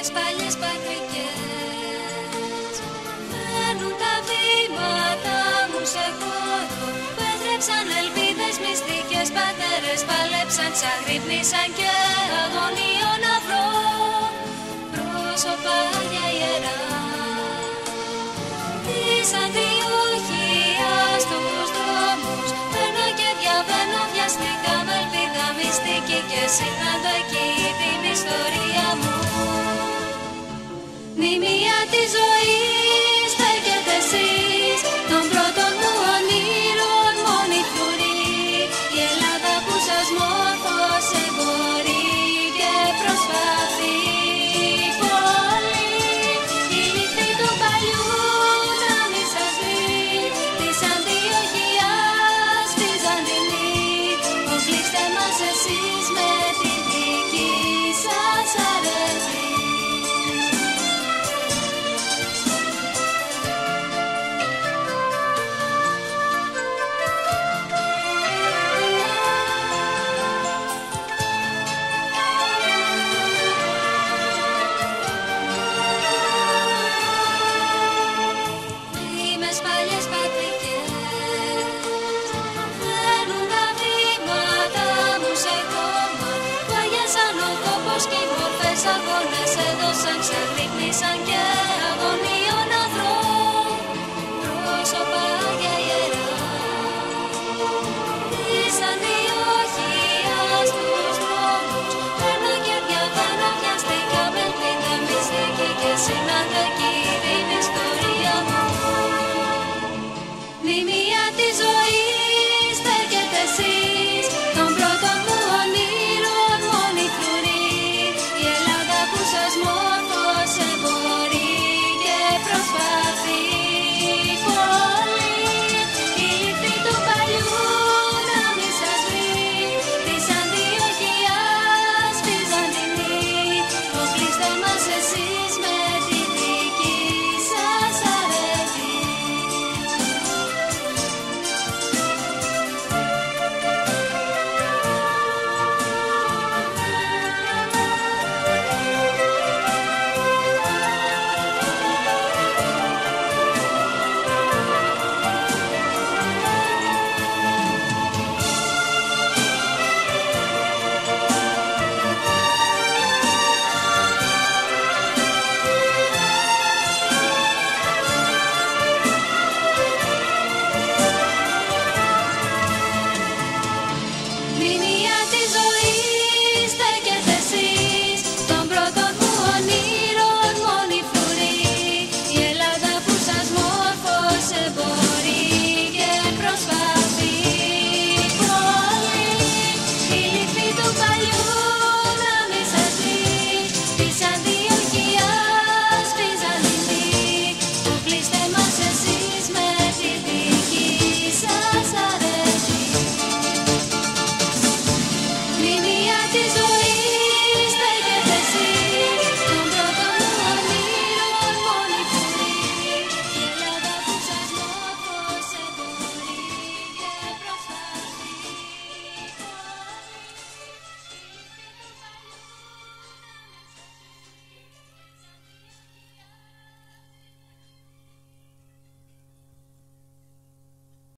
Μνήμες παλιές πατρικές μένουν τα βήματα μου σε χώρο. Πέτρεψαν ελπίδες μυστικές, πατέρες πάλεψαν, ξαγρύπνησαν και αγωνίω να βρω πρόσωπα για ιερά της αντιοχίας στους δρόμους. Παίρνω και διαβαίνω βιαστικά με ελπίδα μυστική και συχνάντω εκεί την ιστορία μου. Μνημεία της ζωής στέκετε εσείς των πρώτων μου ονείρων μόνη φρουρή. Η Ελλάδα που σας μόρφωσε μπορεί και προσπαθεί πολύ. Η λύθη του παλιού να μη σας βρει, της Αντιοχίας βυζαντινή. Οπλίστε μας εσείς με τη δική σας αρετή. Μνήμες παλιές πατρικές μένουν τα βήματα μου σε κόμμα. Που αγιάσαν ο τόπος και οι μορφές αγώνες έδωσαν, ξαγρύπνησαν και αγωνίω να βρω πρόσωπα για ιερά της Αντιοχίας στους δρόμους. Παίρνω και διαβαίνω βιαστικά με ελπίδα μυστική και